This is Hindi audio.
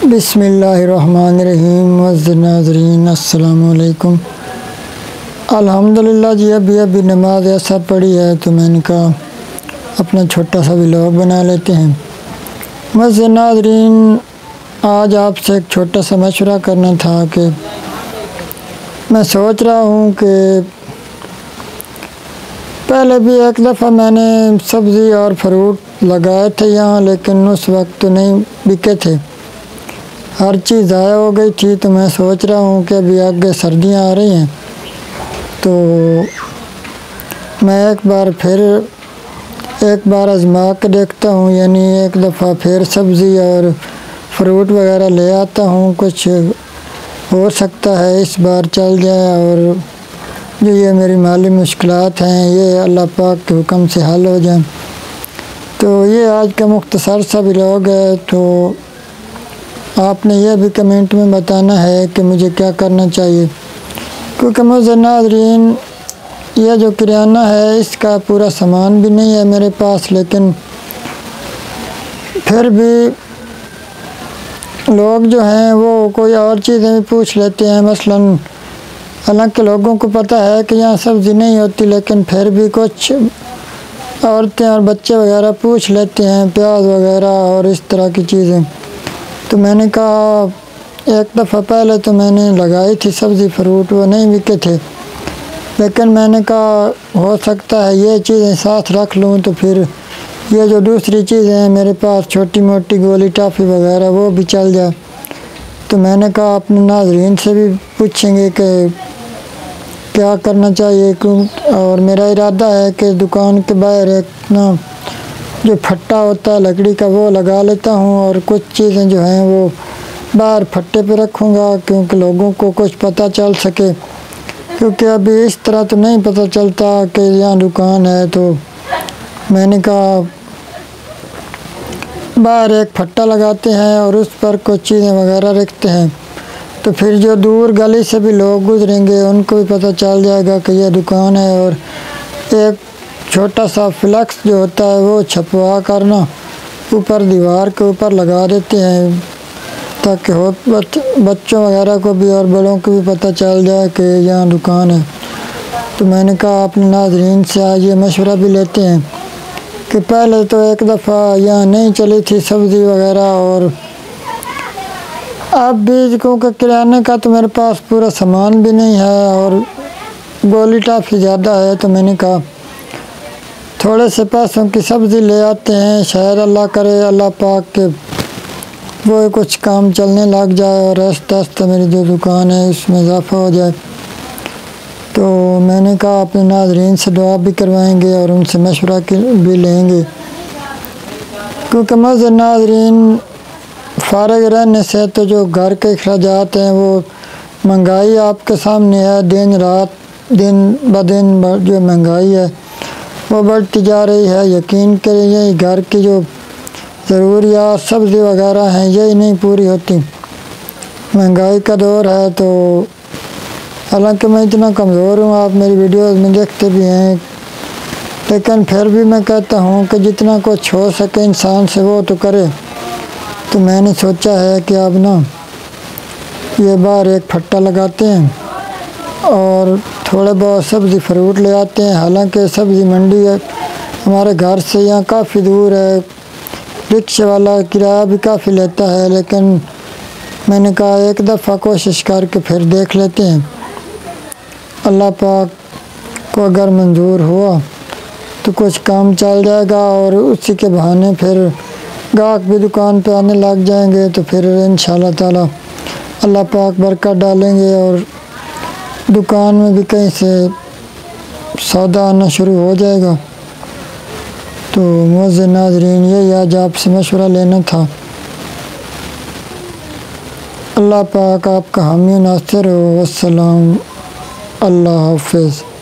बिस्मिल्लाहिर्रहमानिर्रहीम। नाज़रीन अस्सलामु अलैकुम। अल्हम्दुलिल्लाह जी अभी नमाज ऐसा पढ़ी है तो मैंने कहा अपना छोटा सा व्लॉग बना लेते हैं। नाज़रीन आज आपसे एक छोटा सा मशवरा करना था कि मैं सोच रहा हूँ कि पहले भी एक दफ़ा मैंने सब्ज़ी और फ्रूट लगाए थे यहाँ, लेकिन उस वक्त तो नहीं बिके थे, हर चीज़ ज़ाया हो गई थी। तो मैं सोच रहा हूँ कि अभी आगे सर्दियाँ आ रही हैं तो मैं एक बार आजमा के देखता हूँ, यानी एक दफ़ा फिर सब्ज़ी और फ्रूट वगैरह ले आता हूँ। कुछ हो सकता है इस बार चल जाए और जो ये मेरी माली मुश्किलात हैं ये अल्लाह पाक के हुक्म से हल हो जाए। तो ये आज का मुख्तसर सा व्लॉग है। तो आपने यह भी कमेंट में बताना है कि मुझे क्या करना चाहिए, क्योंकि मुझे नाज़रीन यह जो किराना है इसका पूरा सामान भी नहीं है मेरे पास, लेकिन फिर भी लोग जो हैं वो कोई और चीज़ें भी पूछ लेते हैं। मसलन हालांकि लोगों को पता है कि यहाँ सब्ज़ी नहीं होती, लेकिन फिर भी कुछ औरतें और बच्चे वगैरह पूछ लेते हैं प्याज वगैरह और इस तरह की चीज़ें। तो मैंने कहा एक दफ़ा पहले तो मैंने लगाई थी सब्ज़ी फ्रूट, वो नहीं बिके थे, लेकिन मैंने कहा हो सकता है ये चीज़ें साथ रख लूँ तो फिर ये जो दूसरी चीज़ें हैं मेरे पास छोटी मोटी गोली टाफ़ी वगैरह वो भी चल जाए। तो मैंने कहा अपने नाज़रीन से भी पूछेंगे कि क्या करना चाहिए, क्यों। और मेरा इरादा है कि दुकान के बाहर एक ना जो फट्टा होता है लकड़ी का वो लगा लेता हूँ और कुछ चीज़ें जो हैं वो बाहर फट्टे पे रखूँगा, क्योंकि लोगों को कुछ पता चल सके, क्योंकि अभी इस तरह तो नहीं पता चलता कि यहाँ दुकान है। तो मैंने कहा बाहर एक फट्टा लगाते हैं और उस पर कुछ चीज़ें वगैरह रखते हैं, तो फिर जो दूर गली से भी लोग गुजरेंगे उनको भी पता चल जाएगा कि यह दुकान है। और एक छोटा सा फ्लैक्स जो होता है वो छपवा कर ना ऊपर दीवार के ऊपर लगा देते हैं, ताकि बच्चों वगैरह को भी और बड़ों को भी पता चल जाए कि यहाँ दुकान है। तो मैंने कहा अपने नाज़रीन से आज ये मशवरा भी लेते हैं कि पहले तो एक दफ़ा यहाँ नहीं चली थी सब्ज़ी वगैरह, और अब भी क्योंकि किराने का तो मेरे पास पूरा सामान भी नहीं है और गोली टाफ़ी ज़्यादा है, तो मैंने कहा थोड़े से पैसों की सब्ज़ी ले आते हैं, शायद अल्लाह करे अल्लाह पाक के वो कुछ काम चलने लग जाए और आस्ता आस्ता मेरी जो दुकान है उसमें इजाफ़ा हो जाए। तो मैंने कहा अपने नाज़रीन से दुआ भी करवाएंगे और उनसे मशवरा भी लेंगे, क्योंकि मुझे नाज़रीन फ़ारिग रहने से तो जो घर के अखराजात हैं वो महंगाई आपके सामने है, दिन ब दिन जो महंगाई है वो बढ़ती जा रही है। यकीन करिए घर की जो ज़रूरियात सब्ज़ी वगैरह हैं यही नहीं पूरी होती, महंगाई का दौर है। तो हालांकि मैं इतना कमज़ोर हूँ, आप मेरी वीडियोस में देखते भी हैं, लेकिन फिर भी मैं कहता हूँ कि जितना कुछ हो सके इंसान से वो तो करे। तो मैंने सोचा है कि अब ना ये बाहर एक फट्टा लगाते हैं और थोड़े बहुत सब्ज़ी फ्रूट ले आते हैं। हालांकि सब्ज़ी मंडी है हमारे घर से यहाँ काफ़ी दूर है, रिक्शे वाला किराया भी काफ़ी लेता है, लेकिन मैंने कहा एक दफ़ा कोशिश करके फिर देख लेते हैं। अल्लाह पाक को अगर मंजूर हुआ तो कुछ काम चल जाएगा और उसी के बहाने फिर गाहक भी दुकान पे आने लग जाएंगे, तो फिर इंशाअल्लाह ताला अल्लाह पाक बरकत डालेंगे और दुकान में भी कहीं से सौदा आना शुरू हो जाएगा। तो मुझे नाज़रीन यही आज आपसे मशवरा लेना था। अल्लाह पाक आपका हामी नासिर हो। वस्सलाम, अल्लाह हाफ़िज़।